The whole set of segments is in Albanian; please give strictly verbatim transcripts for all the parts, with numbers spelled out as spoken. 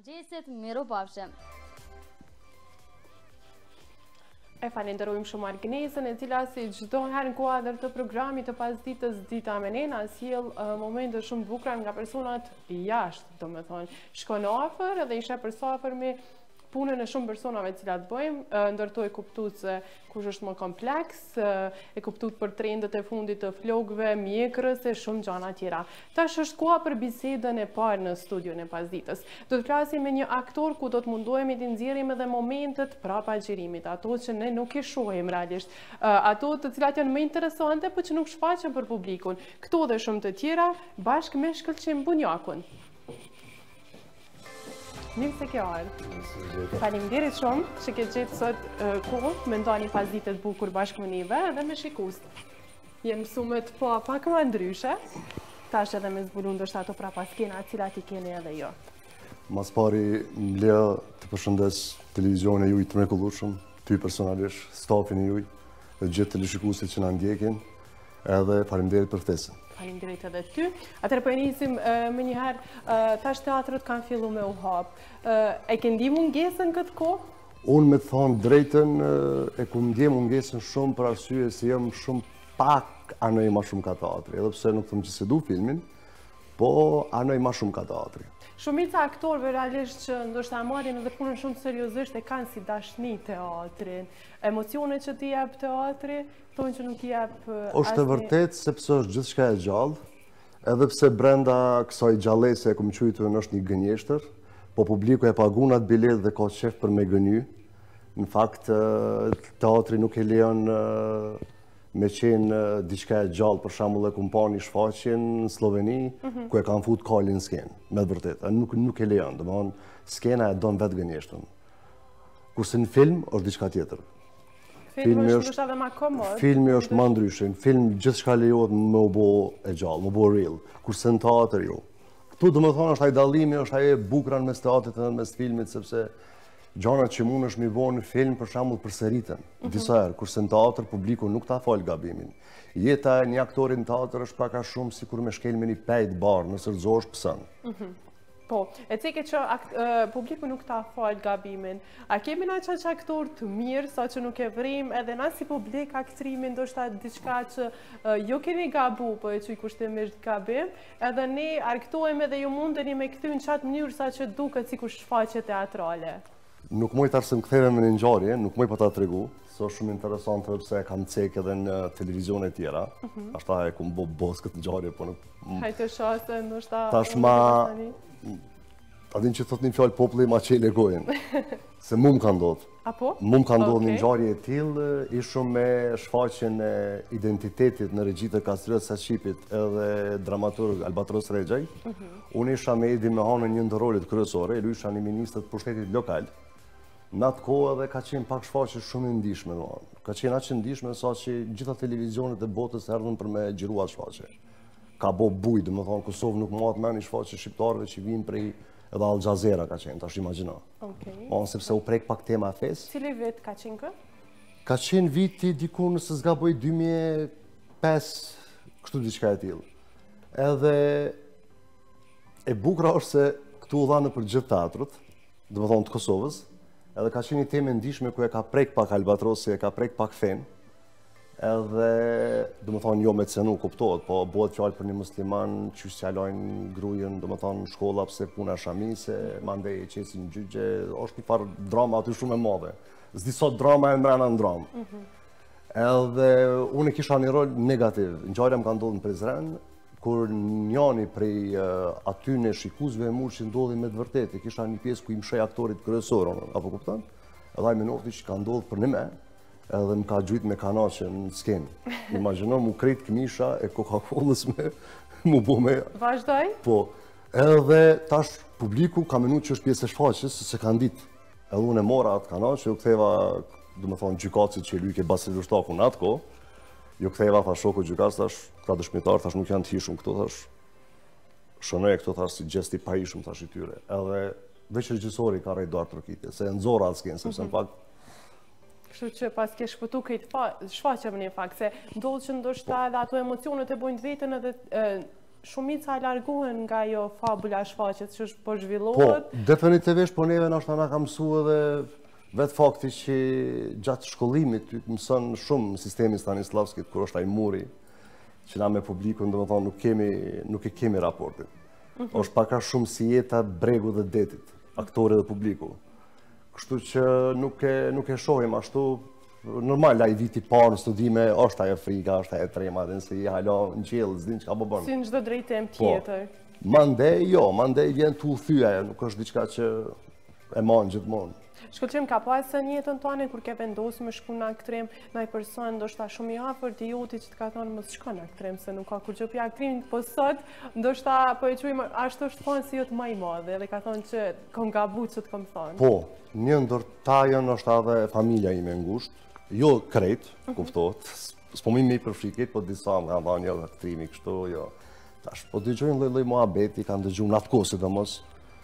Mëngjesit, miropafshim. E falenderojmë shumë Argnesën, e cila si çdo herë në kuadër të programit të pasdites Dita me Nena sjell uh, momente shumë bukura nga personat jashtë, domethënë. Shkon afër edhe i sheh për sa afër me punën e shumë personave të cilat bëjmë, ndërto e kuptuat se kush është më kompleks, e kuptuat për trendet e fundit të flokëve, mjekrës e shumë gjëra tjera. Tash është koha për bisedën e parë në studion e pasdites. Do të flasim me një aktor ku do të mundohemi të nxjerrim edhe momentet prapa xhirimit, ato që ne nuk i shohim realisht, ato të cilat janë më interesante por që nuk shfaqen për publikun. Këto dhe shumë të tjera bashkë me Shkëlqim Bunjakun. Mirë se ke ardhur. Faleminderit shumë që ke gjetë sot kohë me ndani pasditet bukur bashkë me neve edhe me shikuesit. Jem mësuar të pa pak më ndryshe. Tash edhe me zbulun ndoshta ato prapa skena të cilat i keni edhe jo. Mas pari më leja të përshëndes televizionin e juaj të mrekullueshëm, ty personalisht, stafin e juaj, dhe gjithë teleshikuesit që na ndjekin, edhe faleminderit për ftesën. Faleminderit edhe ty. Atëherë po e nisim më një herë, tash teatrët kanë filluar me u hap. E ke ndih mungesën këtë kohë? Unë me të thonë drejtën e ku ndje mungesën shumë për arsye se jam shumë pak anoj ma shumë ka teatri, edhe pse nuk thëmë që se du filmin, po anoj ma shumë ka teatri. Shumica aktorëve realisht që ndoshta marrin edhe punën shumë seriozisht e kanë si dashni teatrin. Emocionet që t'i jep teatri, thonë që nuk i jep asnjë. Është e vërtet sepse është gjithçka e gjallë, edhe pse brenda kësaj gjallëse e kum quajtur është një gënjeshtër, po publiku e pagun atë bilet dhe ka qef për me gëny. Në fakt teatri nuk e lejon me qenë diçka e gjallë, për shembull e kumpani shfaqjen në Sloveni, ku e kanë fut kalin në skenë, me të vërtetë, nuk nuk e lejon, domethënë skena e don vetë gënjeshtën. Kurse në film është diçka tjetër. Filmi është ndoshta edhe më komod. Filmi është më ndryshe, në film gjithçka lejohet me u bë e gjallë, me u bë real, kurse në teatr jo. Ktu domethënë është ai dallimi, është ai e bukura mes teatrit dhe mes filmit, sepse gjanat që mund është mi bo në film, për shembull përsëritën, disa herë, kurse në teatr publiku nuk ta fal gabimin. Jeta e një aktori në teatr është pak a shumë sikur me shkel me një pejt barë, nëse rrezohesh pson. Po, e ceke që publiku nuk ta fal gabimin. A kemi na çaq aktor të mirë sa që nuk e vrim, edhe na si publik aktrimin ndoshta diçka që jo keni gabu, po e çuj kushtimisht gabim, edhe ne arktohemi dhe ju mundeni me kthy në çat mënyrë sa që duket sikur shfaqje teatrale. Nuk moj të arsë më ktheve me një ngjarje, nuk moj për ta tregu, se është shumë interesante pse e kam cek edhe në televizione tjera. Ashta e ku më bo bos këtë ngjarje, po nuk... Hajtë shase, ndoshta... Tashma... Adin që thot një fjallë populli ma qele gojën. Se mu më ka ndodhë. Apo? Mu më ka ndodhë një ngjarje e tillë, ishëm me shfaqjen e identitetit në regjit e Kastriot Saqipit edhe dramaturg Albatros Rexhaj. Unë isha me Edi Mehanën një ndër rolet kryesore, lu isha një ministër të pushtetit lokal. Në atë kohë edhe ka qenë pak shfaqje shumë e ndihshme, ka qenë aq e ndihshme sa që gjitha televizionet e botës erdhën për me xhirua shfaqje. Ka bo bujë, domethënë Kosovë nuk mohat më një shfaqje shqiptarëve që vinë prej edhe Al Jazeera ka qenë, tash imagjino. Okej. Po sepse u prek pak tema fes. Cili vit ka qenë kë? Ka qenë viti diku nëse zgaboj dy mijë e pesë, kështu diçka e tillë. Edhe e bukura është se këtu u dha në për gjithë teatrët, domethënë të Kosovës. Edhe ka qenë një temë ndihshme ku e ka prek pak Albatrosi, e ka prek pak fen. Edhe, do më thonë, jo me cenu kuptohet, po bëhet fjallë për një musliman që që lojnë grujen, do më thonë, shkolla pëse puna shami, se mandej e qesin gjyqe, është një farë drama aty shumë e madhe. Zdi sot drama e mrena në dramë. Edhe, unë e kisha një rol negativ. Ngjarja më ka ndodhur në Prizren, kur njani prej aty në shikuzve e murë që ndodhi me të vërtetë, kisha një pjesë ku i mshej aktorit kryesor, apo kupton? Edhe ai më nofti që ka ndodhur për një me, edhe më ka gjujt me kanaqe në skenë. Imagjino mu krejt këmisha e Coca-Colës me mu bo me... Vazhdoj? Po. Edhe tash publiku ka menu që është pjesë e shfaqjes, se ka ndit. Edhe unë e mora atë kanaqe, u ktheva, do më thonë, gjykatësit që e lyke Basil Lushtaku në atë kohë. Jo ktheva, thash shoku gjykatës, thash, këta dëshmitarë, thash nuk janë të hishëm këto, thash, shënoje këto, thash, si gjesti pa hishëm, thash i tyre. Edhe veç regjisori ka rejt do artrokitje, se e nëzora atë skenë, sepse në fakt. Kështu që pas ke shpëtu këtë shfaqe më një fakt, se ndodhë që ndoshta edhe ato emocionet e bojnë të vetën edhe shumica largohen nga ajo fabula e shfaqjes që është po Po, zhvillohet. definitivisht, po neve nështë na ka mësu edhe vetë fakti që gjatë shkollimit ty mëson shumë sistemi Stanislavskit, kur është ai muri, që na me publikun, do më thonë, nuk kemi, nuk e kemi raportin. është paka shumë si jeta bregu dhe detit, aktori dhe publiku. Kështu që nuk e, nuk e shohim ashtu, normal, ai viti parë në studime, është ajo frika, është ajo trema, dhe nëse i halo në gjellë, zdinë që ka bëbën. Si në çdo drejtim tjetër. Mandej, jo, mandej vjen tu thyja, nuk është diçka që e manë gjithmonë. Shkëlqim, ka pasë në jetën tonë kur ke vendosur me shku në aktrim, ndaj person ndoshta shumë i afërt i joti që të ka thonë mos shko në aktrim se nuk ka kur gjë për aktrimit, po sot ndoshta po e quajmë ashtu është thonë si jot më i madhe dhe ka thonë që kam gabu që të kam thonë. Po, një ndër ta janë është edhe familja ime ngushtë, jo krejt, kuptohet, s'po mi me i përfrikit, po disa më kanë thonë jo aktrimi kështu, jo. Tash, po dëgjojnë lloj-lloj muhabeti, kanë dëgjuar natë kohë sidomos.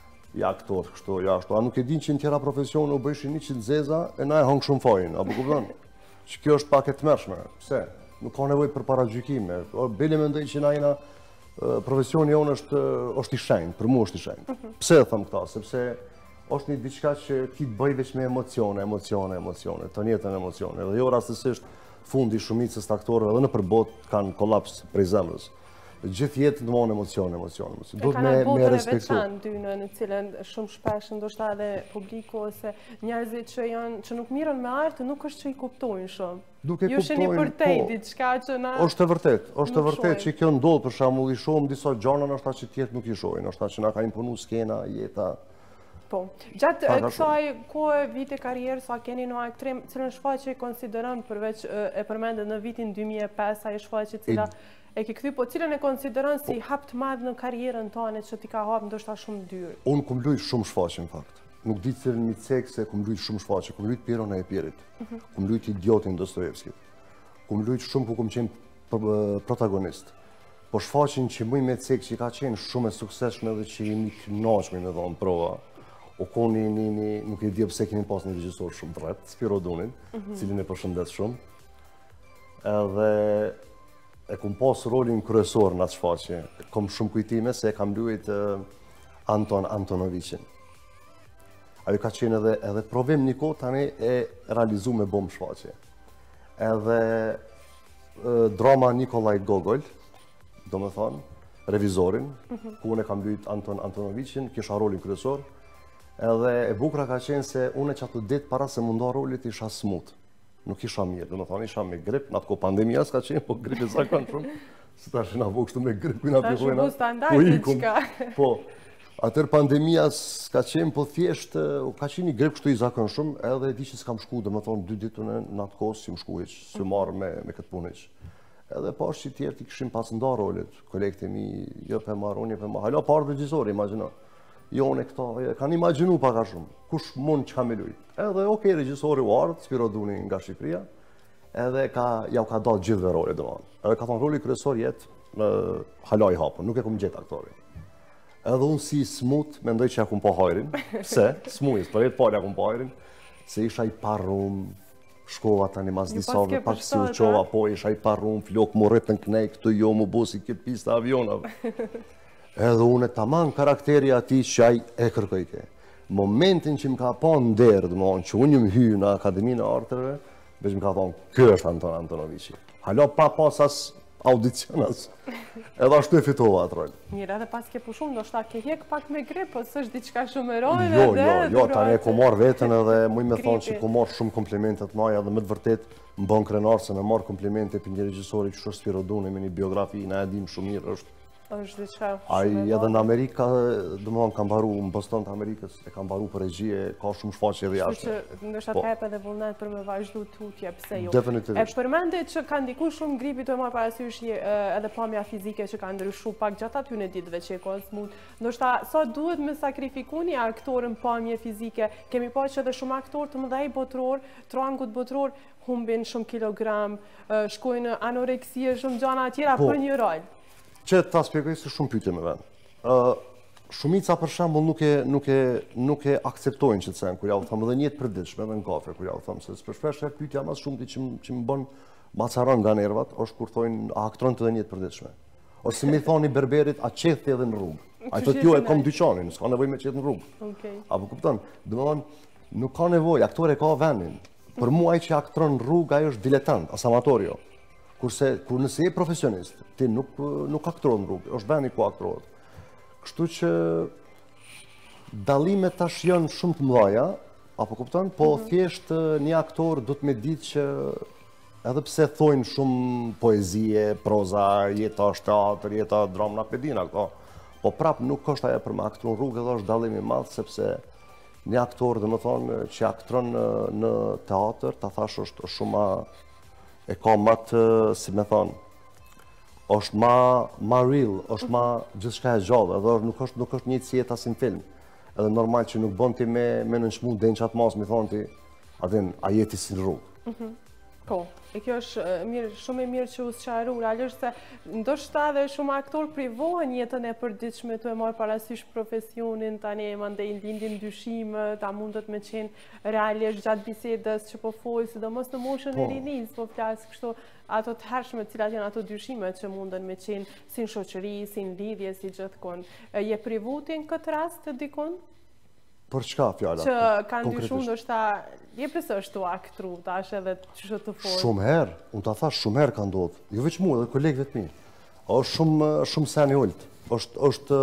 Ja aktor, kështu, ja ashtu. A nuk e din që në tjera profesione u bëshin një qind zeza e na e hongë shumë fojnë, apo kupton? Që kjo është pak e tmerrshme. Pse? Nuk ka nevojë për paragjykime. Bile mendoj që na jena profesioni jonë është është i shenjtë, për mua është i shenjtë. Pse e them këtë? Sepse është një diçka që ti të bëj veç me emocione, emocione, emocione, të njëjtën emocione. Dhe jo rastësisht fundi shumicës të aktorëve edhe në përbot kanë kolaps prej zemrës. Gjithë jetë në mënë emocione, emocione, emocione. E kanë botën e veçanë dynë në cilën shumë shpesh ndoshta edhe publiku ose njerëzit që janë që nuk mirën me artë nuk është që i kuptojnë shumë. Nuk e Ju sheni kuptojnë, për tej po. diçka që na Është e vërtet, është e nuk vërtet shohin. që kjo ndodh për shembull i shohim disa gjëra ndoshta që tjetër nuk i shohin, ndoshta që na ka imponu skena, jeta. Po. Gjatë Pak a kësaj kohë vite karrierë sa keni në aktrim, cilën shfaqje konsideron përveç e e përmendet në vitin dy mijë e pesë ajo shfaqje cila e ke kthy, po cilën e konsideron si hap të madh në karrierën tonë që ti ka hap ndoshta shumë dyrë. Unë kum luajt shumë shfaqje në fakt. Nuk di cilën mi cek se kum luajt shumë shfaqje, kum luajt Piron e Epirit, kum luajt Idiotin Dostojevskit. Kum luajt shumë ku kum qenë p- protagonist. Po shfaqjen që më me cek që ka qenë shumë e suksesshme dhe që jemi kënaqur me dhon prova. O koni një, një, nuk e di pse keni pas një regjisor shumë të rret, Spiro Dunin, cilin e përshëndet shumë. Edhe e kum pas rolin kryesor në atë shfaqje. Kom shumë kujtime se e kam luajt uh, Anton Antonovicin. Ajo ka qenë edhe, edhe provim një kohë tani e realizu me bom shfaqje. Edhe uh, drama Nikolaj Gogol, do me thonë, revizorin, ku unë e kam luajt Anton Antonovicin, kisha rolin kryesor. Edhe e bukra ka qenë se unë që atë ditë para se munda rolit isha smut. Nuk isha mirë, dhe më thonë isha me grip, në atë ko pandemija s'ka qenë, po grip e zakon shumë. Se ta shina bo kështu me grip, kujna Ta pikojna. shumë standard diçka. Po, atër pandemija s'ka qenë, po thjesht, ka qenë një grip kështu i zakon shumë, edhe e di që s'kam shku, dhe më thonë dy ditën në atë kohë si më shku iq, si marrë me, me këtë punë iq. Edhe pas që tjerë ti këshim pas nda rolit, kolegët e mi, jo për marrë, unë jo për marrë, halo parë regjisori, imagino. Jo në këta, kanë imaginu paka shumë, kush mund që ka me lujt. Edhe okej, regjisori u ardhë, Spiro Duni nga Shqipëria, edhe ka, ja u ka dalë gjithve roli dhe manë. Edhe ka thonë roli kryesor jetë në halaj hapën, nuk e kum gjetë aktorin. Edhe unë si smut, mendoj që ja kum pa hajrin, se, smujës, për jetë pari ja kum pa hajrin, se isha i parrum, shkova tani mas Ju disave, pas ke pak si u përshtat, qova, a? po isha i parrum, flok mu rrit në knej, këtu jo mu busi këtë pista avionave. Edhe unë tamam karakteri ati që ai e kërkoj ke. Momentin që më ka pa ndërë, dhe më thonë që unë jëmë hy në Akademinë e Artëve, veç më ka thonë, kjo është Anton Antonovici. Halo pa pas as audicionas. Edhe ashtu e fitova atë rol. Mirë, edhe pas ke pushuar, ndoshta ke hjek pak me grip, ose është diçka shumë e rojnë Jo, edhe... jo, jo, tani e ku marrë veten edhe muj me thonë që Gripi. ku marrë shumë komplimentet maja dhe më të vërtet më bën krenar se me marrë komplimente për një regjisori që është Spiro Duni me një biografi, na e dim shumë mirë, është është diçka Ai shumë e edhe në madhe. Amerikë, do më thonë, kam baru në Boston të Amerikës, e kam baru për regjie, ka shumë shfaqje edhe Kështu jashtë. që ndoshta Po. të hap edhe vullnet për me vazhdu tutje, pse jo. Definitivisht. E përmendet që ka ndiku shumë gripi të marrë parasysh je, e, edhe pamja fizike që ka ndryshu pak gjatë aty në ditëve që e ka smut. Ndoshta sa duhet me sakrifikuni aktorën pamje fizike, kemi pa që edhe shumë aktorë të mëdhej botror, trangut botror, humbin shumë kilogram, e, shkojnë në anoreksie, shumë gjana tjera Po. për një rol. Që ta spjegoj se shumë pyetje me vend. Ë Shumica për shembull nuk e nuk e nuk e akceptojnë që të them kur ja u them edhe një jetë përditshme edhe në kafe kur ja u them se për shpesh herë pyetja më shumë ti që m- që më bën macaron nga nervat është kur thonë a aktron të edhe një jetë përditshme. Ose mi thoni berberit, a qethi edhe në rrugë. A të tjo e kom dyqanin, s'ka nevoj me qetë në rrugë. Apo kupton, dhe më thonë, nuk ka nevoj, aktore ka venin. Për mua ai që aktron në rrugë, ajo është diletant, as amatorio. Kurse, kur nëse je profesionist, ti nuk, nuk aktron në rrugë, është veni ku aktrohet. Kështu që dallimet tash janë shumë të mëdha, apo kupton, po thjesht një aktor do të me ditë që edhe pse thojnë shumë poezie, proza, jeta është teatr, jeta dramë, na pedina këto. Po prap nuk është ajo për me aktru në rrugë, edhe është dallim i madh sepse një aktor, dhe më thonë, që aktron në, në teatr, ta thash është shumë ma, e ka ma të, si me thonë, është ma, ma real, është ma gjithçka e gjallë, edhe nuk është, nuk është një cjetë as në film. Edhe normal që nuk bën ti me, me nënçmu denjë qatë mas, mi thonë ti, adin, a jeti si në rrugë. Po, e kjo është mirë, shumë e mirë që u sqaru, realisht se ndoshta edhe shumë aktor privohen jetën e përditshme të e marrë parasysh profesionin, tani e mandej lindin dyshime, ta mundet me qenë realisht gjatë bisedës që po folë, sidomos në moshën e rinis, po flasë kështu ato të hershme cilat janë ato dyshime që munden me qenë si në shoqëri, si në lidhje, si gjithkon. Je privutin këtë rast të dikon? Për çka fjala? Që kanë dyshuar ndoshta, je pse është tu aktru, tash edhe çështë të fortë. Shumë herë, unë ta thash shumë herë ka ndodhur. Jo vetëm mua, edhe kolegëve të mi. Është shumë shumë sen i ult. Është është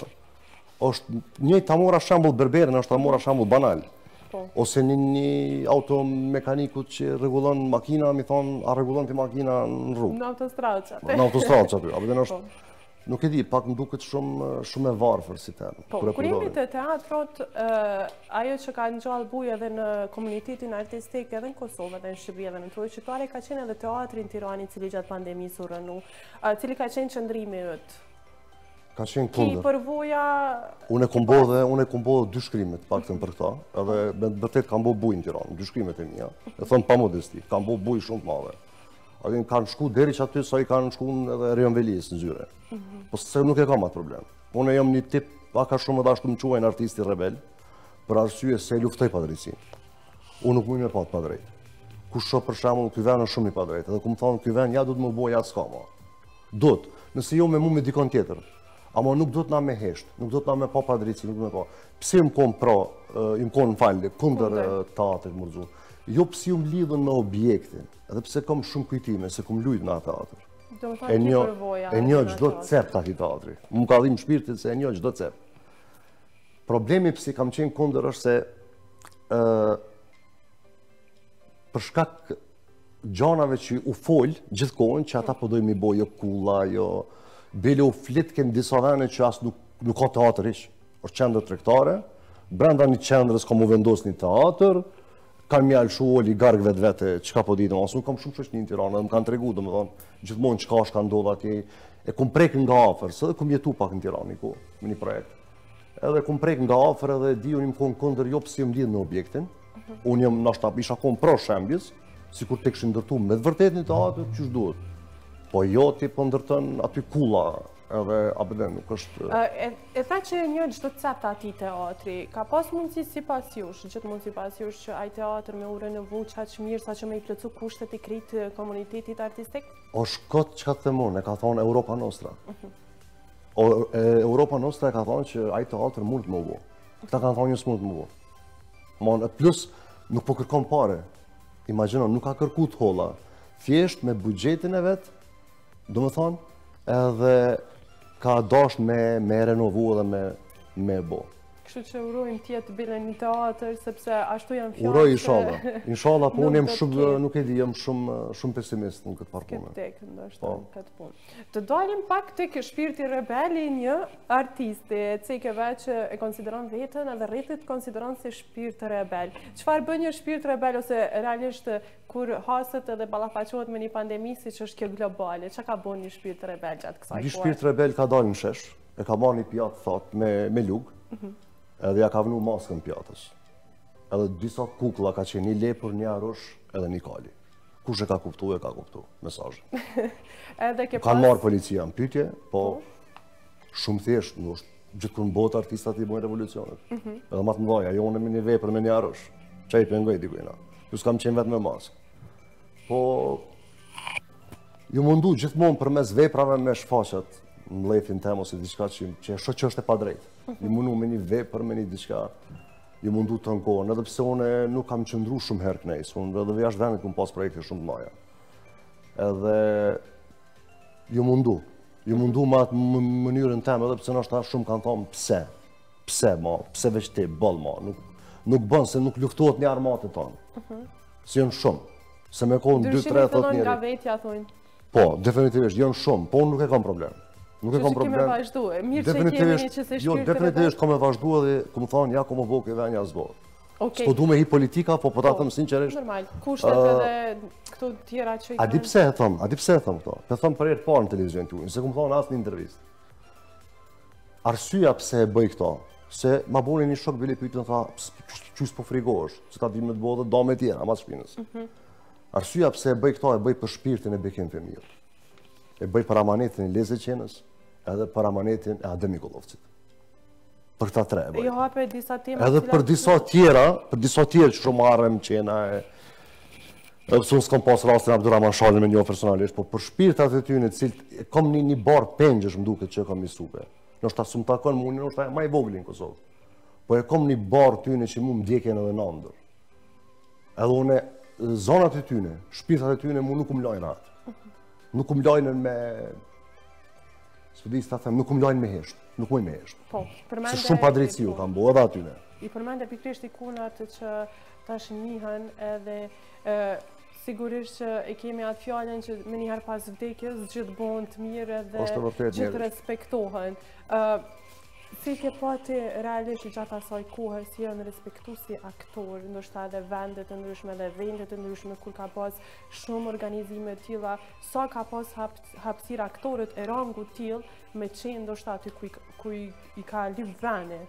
është një ta mora shembull berberin, është ta mora shembull banal. Po. Ose një, një automekanikut që rregullon makina, mi thon, a rregullon ti makina në rrugë? Në autostradë. Në autostradë aty, apo është nuk e di, pak më duket shumë shumë e varfër si temë. Po, kur jemi të teatrot, ajo që ka ngjall bujë edhe në komunitetin artistik edhe në Kosovë, edhe në Shqipëri, edhe në Trojë qytetare, ka qenë edhe teatri në Tiranë, i cili gjatë pandemisë u rënu, cili ka qenë qëndrimi yt. Ka qenë kundër. Ki përvoja... Unë e kom bodhe, unë e kom bodhe dy shkrimet paktën për këta, edhe me vërtet kam bo bujë në Tiranë, dy shkrimet e mia, e thon pa modesti, kam bo bujë shumë të madhe. Adin kanë shku deri që aty sa i kanë shku edhe Rion Velis në zyre. Po se nuk e kam atë problem. Unë jam një tip, paka shumë edhe ashtu më quajnë artisti rebel, për arsye se luftoj pa drejtësinë. Unë nuk mund me pa të pa drejtë. Kush shoh për shembull ky vend është shumë i pa drejtë, edhe ku më thonë ky vend ja do të më bëj atë s'ka më. Do të, nëse jo me mua me dikon tjetër. Ama nuk do të na me hesht, nuk do të na me pa pa drejtësi, nuk do të me pa. Pse më kon pro, im kon falë kundër teatrit Murxhu. Jo pse ju mlidhen me objektin, edhe pse kam shumë kujtime se kum lujt në atë teatr. Do të thonë ki përvoja. E një çdo cep aty teatri. Më ka dhimbë shpirtin se e një çdo cep. Problemi pse kam qenë kundër është se ë për shkak gjanave që u fol gjithkohon që ata po dojnë mi bojë kulla, jo bile u flitken disa vende që as nuk nuk ka teatr hiç. Është qendër tregtare, brenda një qendrës ka mu vendos një teatr, kanë mjalë shu oligark vetë vete, qka po ditë, asë nuk kam shumë shoqni në Tiranë, dhe më kanë tregu, dhe më thonë, gjithmonë qka është ka ndodhë atje, e kum prek nga afer, se dhe kum jetu pak në Tiranë, ku, me një projekt. Edhe kum prek nga afer edhe di unë im konë këndër jo pësi jëm lidhë në objektin, unë jëm nashta isha konë pro shembjes, si kur te këshin ndërtu me të vërtet një teatr, qysh duhet. Po jo ti po ndërtën aty kulla, edhe abeden nuk është... E tha që një gjithë të cept ati teatri, ka pas mundësi si pas jush, gjithë mundë si pas jush që aj teatr me ure në vu qa që mirë sa që me i plëcu kushtet i kritë komunitetit artistik? O shkot që ka të themonë, e ka thonë Europa Nostra. Europa Nostra e ka thonë që aj teatr mund të më uvo. Këta kanë thonë njës mund të më uvo. Plus, nuk po kërkon pare. Imaginon, nuk ka kërku të holla. Thjesht me bugjetin e vetë, do më thonë, edhe ka dash me, me renovu dhe me, me bo. Kështu që urojmë tjetë bile një teatr, sepse ashtu janë fjallë Uroj, inshallah. Inshallah, po unë jam shumë, nuk e di, jam shumë, shumë pesimist në këtë parë punë. Këtë tek, ndoshta në këtë punë. Të dalim pak të kë shpirti rebeli një artisti, e cikeve që e konsideron vetën edhe rritit konsideron si shpirt rebel. Çfarë bën një shpirt rebel, ose realisht kur haset edhe ballafaqohet me një pandemi si që është kjo globale, çka ka bën një shpirt rebel gjatë kësaj kohe? Një shpirt rebel ka dalë në shesh, e ka marrë një pjatë thot me, me lugë, edhe ja ka vënu maskën pjatës. Edhe disa kukla ka qenë një lepër, një arush, edhe një kali. Kush e ka kuptu, e ka kuptu mesazhin. Kanë marrë policia në pyetje, po shumë thjesht, nuk është gjithë kur në botë artistat i bojnë revolucionet. Edhe ma të mëdhaja, jo unë me një vepër me një arush, që i pengoj dikujna. Plus kam qenë vetë me maskë. Po, ju mundu gjithmonë për mes veprave me shfaqet mlethin tem ose diçka që, që e shoh që është e padrejtë. Ju mundu me një vepër, me një diçka, ju mundu të ankohen, edhe pse unë nuk kam qëndru shumë herë knes, unë edhe jashtë vendit kum pas projekte shumë të mëdha. Edhe ju mundu, ju mundu me atë mënyrën tem, edhe pse ndoshta shumë kanë thonë pse, pse ma, pse veç ti, boll ma, nuk nuk bën se nuk luftohet një armatë tonë. Si janë shumë, se me kohën dy tre thotë njëri. Nga vetja thonë. Po, definitivisht janë shumë, po unë nuk e kam problem. Nuk e kam problem. Që kemi vazhdu, e mirë që kemi një që se shpirë jo, definitivisht kam e vazhdu edhe, ku më thonë, ja ku më bëke dhe një asbo. Okay. S'po du me hi politika, po po ta thëmë sinqerisht. Normal, kushtet edhe këto tjera që i kanë. A di pse e thëmë, a di pse e thëmë këto? Pe thëmë për herë parë në televizion të ujnë, se ku më thonë asë një intervist. Arsyeja pse e bëj këto, se ma boni një shok bile pyetën tha, qys po frigohesh, se ka di me të bëhe dhe dame tjera, mas shpinës. Arsyeja pse e bëj këto, e bëj për shpirtin e Bekim Femir. E bëj për amanetin e Leze Qenës, edhe për amanetin e Adem Nikollovcit. Për këta tre e bëj. Jo hape disa tema. Edhe për disa tjera, për disa tjera që shumë arrem qena e... Edhe pësë unë s'kom pas rastin Abdurrahman Shalin me një personalisht, po për shpirtat e tyne, cilë, kom një një barë pengjesh më duket që e kom misupe. Nështë ta së më takon më unë, nështë ta ma i vogli në Kosovë. Po e kom një barë tyne që mu më ndjekjen edhe në ndër. Edhe une, zonat e tyne, shpirtat e tyne mu nuk më lajnë atë. Nuk më lajnë me... Së di s'ta them, nuk më lajnë me heshtë. Nuk më me heshtë. Po, përmende... Se shumë padrejtësi u kam bo, edhe atyne. I përmende pikrisht ikonat që tash njihen edhe sigurisht që e kemi atë fjallën që me njëherë pas vdekjes gjithë bëhen të mirë edhe gjithë respektohen. Si ke pati realisht gjatë asaj kohë, si janë respektu si aktor, ndoshta edhe vendet të ndryshme dhe vendet të ndryshme kur ka pas shumë organizime tilla, sa ka pas hapësirë aktorët e rangu till me qenë ndoshta aty ku i ka lip vene?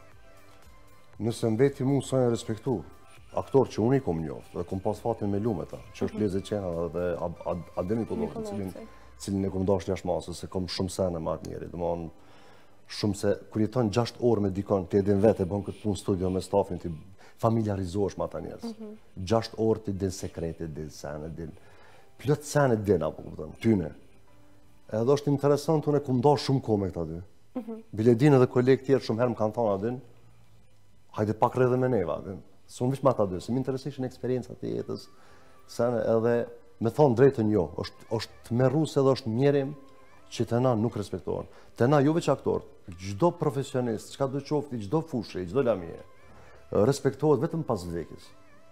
Nëse mbeti mu sa janë respektu, aktor që unë i kom njoftë, dhe kom pas fatin me lume ta, që është Leze Qena dhe Adem Nikollovcin, cilin e kom dasht jashtë masës, se kom shumë sene ma atë njeri, dhe shumë se, kur jeton gjashtë orë me dikon, të edhin vete, bën këtë punë studio me stafin, të familiarizohesh me ata njerëz. gjashtë orë të din sekrete, din sene, din... Plot sene din, apo këpëtëm, tyne. Edhe është interesant, unë e ku nda shumë kohë me këta dy. Biledin edhe kolegë tjerë shumë herë më kanë thonë adin, hajde pak rrë edhe me neva, adin. Së unë vish me ata dy, se më interesishin eksperiencat e jetës, sene edhe me thonë drejtën jo, është merrus edhe është njerim që të na nuk respektohen. Të na jo veç aktor, gjdo profesionist, qka do qofti, gjdo fushri, gjdo lamje, respektohet vetëm pas vdekjes.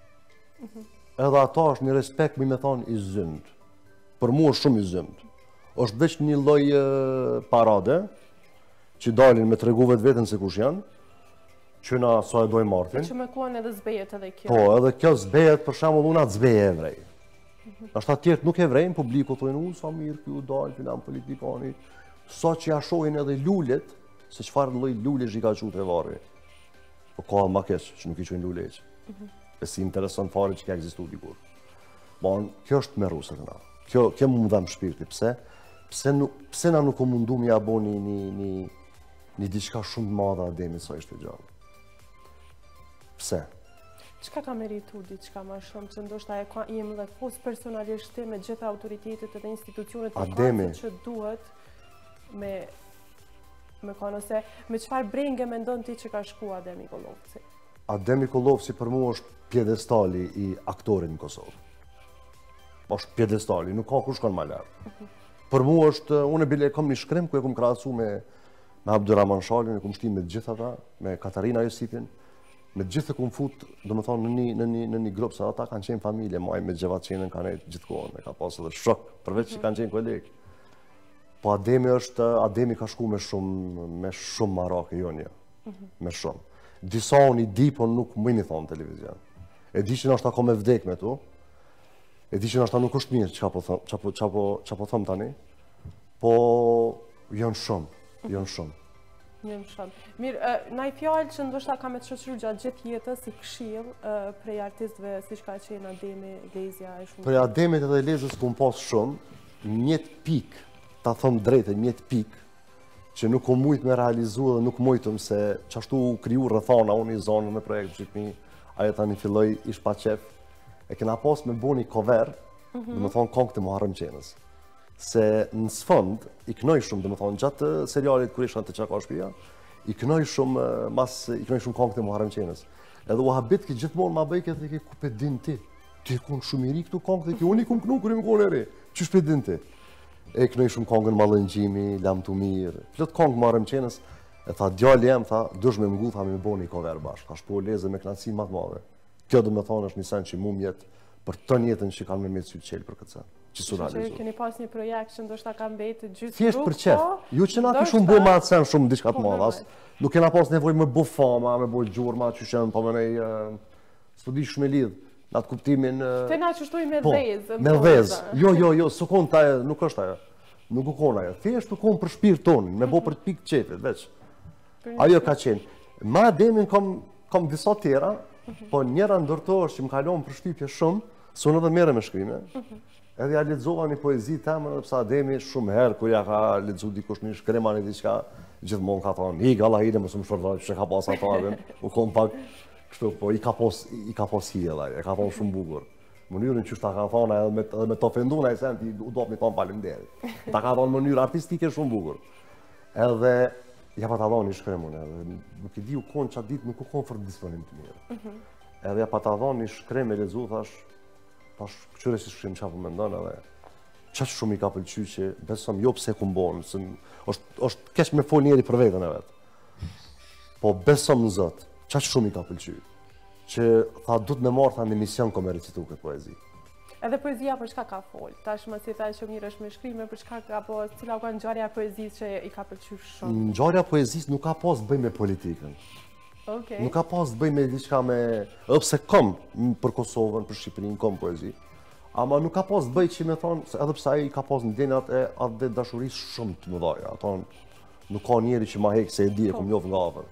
Edhe ata është një respekt, mi me thonë, i zymt. Për mu është shumë i zymt. është veç një lloj parade, që dalin me tregu vetë vetën se kush janë, që na sa e dojnë martin. Që me kuan edhe zbejet edhe kjo. Po, edhe kjo zbejet, për shembull, unë atë zbeje evrej. Ashtë atë tjertë nuk evrejnë, publiku thojnë, unë sa mirë kjo dalë, filan politikani, sa që ja shohin edhe lullet, se çfarë lloj lule i ka qute e varri. Po ka ma keq, që nuk i qojnë lule eq. E si interesant fare që ka egzistu dikur. Bon, kjo është me rusët na. Kjo, kjo më më dhem shpirti, pse? Pse, nuk, pse na nuk o mundu mi abo një, një, një, një diçka shumë madha Ademit sa ishte gjallë. Pse? Çka ka meritu diçka ma shumë, që ndoshta e ka jem dhe fos personalisht ti me gjitha autoritetet edhe institucionet e kasët që duhet me, me kanë, ose me çfarë brenge mendon ti që ka shku Adem Nikollovci? Adem Nikollovci për mu është pjedestali i aktorit në Kosovë. Është pjedestali, nuk ka kush kanë ma lërë. Për mu është, unë e bile kom një shkrim ku e kom krahasu me, me Abdurrahman Shalin, e kom shtim me gjitha ta, me Katarina Josipin, me gjithë e kom fut, do më thonë, në një, në një, në një grupë, se ata kanë qenë familje, maj me Gjevatqenën kanë e gjithë kohën, e ka pasë edhe shok, përveç që kanë qenë kolegë. Po Ademi është, Ademi ka shku me shumë, me shumë marake, jo një, me shumë. Disa unë i di, po nuk më i thonë televizion. E di që nështë ako me vdek me tu, e di që nështë nuk është mirë që po, po, po, po thëmë tani, po janë shumë, janë shumë. Janë shumë. Mirë, na i fjallë që ndoshta ka me të shoqëru gjatë gjithë jetës si këshill prej artistëve si që ka qenë Ademi, Lezja e shumë. Prej Ademit edhe Lezës ku më pas shumë, njët pik, ta thëmë drejtë, njët pik, që nuk u mujtë me realizu dhe nuk mujtëm se qashtu u kriju rrethana unë i zonën me projekt Shqipni, ajo tani filloj ish pa qef, e kena pas me bu një cover, dhe me thonë kongë të Muharrem Qenës. se në sfond i kënoj shumë, dhe më thonë, gjatë serialit kër isha të Qaka Shpia, i kënoj shumë, mas, i kënoj shumë kongët e Muharrem Qenës. Edhe u habit ki gjithmonë ma bëjke dhe ki ku pe din ti, ti e kun shumë i ri këtu kongët dhe ki unë i kun kënu kër i më kone e ri, qysh pe din ti? E kënoj shumë kongën Mallëngjimi, Lam të mirë, plët kongë Muharrem Qenës, e tha djali jem, tha, dush me mgu, tha me bo një cover bashkë, tha shpo leze me knatësi matë madhe. Kjo dhe me thonë është një sen që mu mjetë për të njetën që kanë me me sy qelë për këtë sen. Që su realizu. Keni pas një projekt që ndoshta ka mbetë gjithë thjesht për qef. Jo që na kishum bo ma atë sen shumë diçka të madhe. Nuk kena pas nevoj me bo fama, me bo gjurma, që shenë, po me nej, s'po di shme lidh, në atë kuptimin... Te na që shtoj me po, dhez. Me dhez. Jo, jo, jo, së konë ta e, nuk është ajo. Nuk u konë ajo. Thjesht u konë për shpirë tonin, me bo për të pikë qefit, veç. Ajo ka qenë. Ma demin kam disa tjera, po njëra ndërto është që më kalon për shtypje shumë, së në dhe mere me shkrime. Edhe ja lexova një poezi temën, edhe psa Ademi shumë herë, kur ja ka lexu dikush një shkrema një diçka, gjithmonë ka thonë, i galla hile, mësë më shërdoj, që ka pas ato adem, u kom pak, kështu, po i ka pos, i ka pos hiela, e ka thonë shumë bukur. Mënyrën që ta ka thonë, edhe me, edhe me të ofenduna i sen, ti u do një thonë falemnderit. Ta ka thonë mënyrë artistike shumë bukur. Edhe, ja pa ta thonë një shkremun, edhe nuk i di u konë qatë ditë, nuk u konë për disponim të mirë. Edhe ja pa ta thonë një shkrem e lezu, thash, pash këqyre si shkrim qa po me ndonë edhe qaq shumë i ka pëlqy që besëm jo pse ku mbonë, është keq me fol njeri për vetën e vetë. Po besëm në zëtë, qaq shumë i ka pëlqy, që tha du të me marrë tha në emision ko me recitu këtë poezi. Edhe poezia për shka ka fol? Tash më si tha që mirë është me shkrime, për shka ka po, cila u ka ngjarja e poezisë që i ka pëlqy shumë? Ngjarja e poezisë nuk ka pas bëj me politikën. Okay. Nuk ka pas të bëj me diçka me... edhe pse kom për Kosovën, për Shqipërinë, kom poezi. Ama nuk ka pas të bëj që me thonë, edhe pse ai ka pas në denjat e atë dhe dashurisë shumë të mëdhaja. Ato nuk ka njeri që ma hekë se e di e kum njoft nga afër.